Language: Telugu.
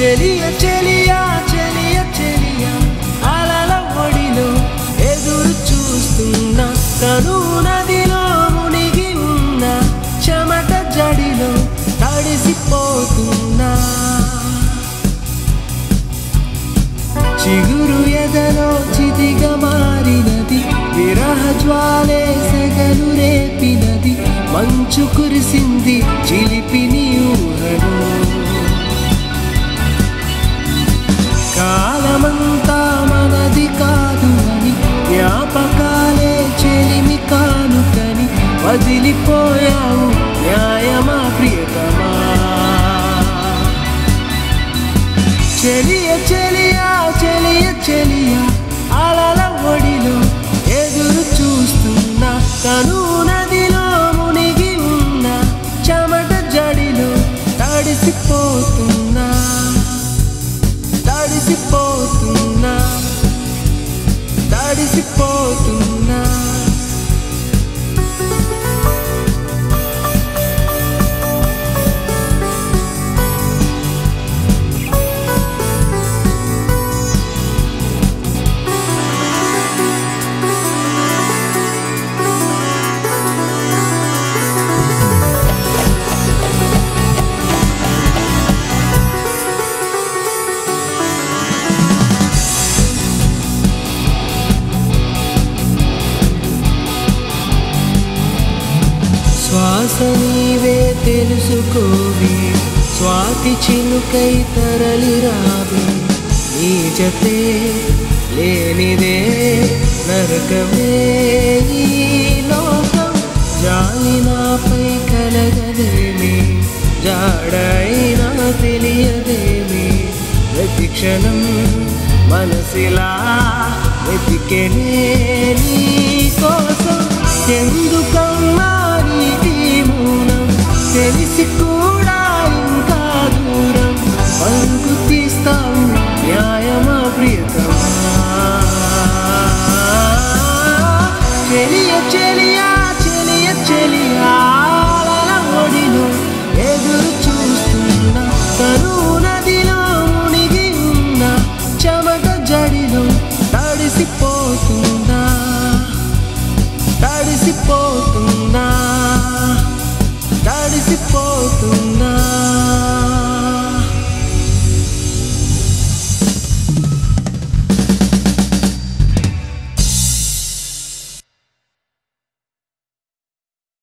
చెలియ చెలియా చెలియ చెలియా అలల ఒడిలో ఎదురు చూస్తున్నా తను నదిలో మునిగి ఉన్న చెమట జడిలో తడిసిపోతున్నా చిగురు ఎదలో చితిగా మారినది విరహ జ్వాలే సెగలు రేపినది మంచు కురిసింది చిలిపిని ఊహలో కాలమంతా మనది కాదు అని జ్ఞాపకాలే చెలిమి కానుకని వదిలిపోయావు న్యాయమా ప్రియతమా చెలియ చెలియా చెలియ చెలియా అలల ఒడిలో ఎదురు చూస్తున్నా తను నదిలో మునిగి ఉన్న చెమట జడిలో తడిసిపోతున్నా తడిసిపోతున్నా తడిసిపోతున్నా శ్వాస నీవే తెలుసుకోవే స్వాతి చినుకై తరలి రావే నీ జతే లేనిదే నరకమే ఈ లోకం జాలి నాపై కలగదేమి జాడైనా తెలియదేమి ప్రతి క్షణం మనసిలా వెతికెనే నీ కోసం ఎందు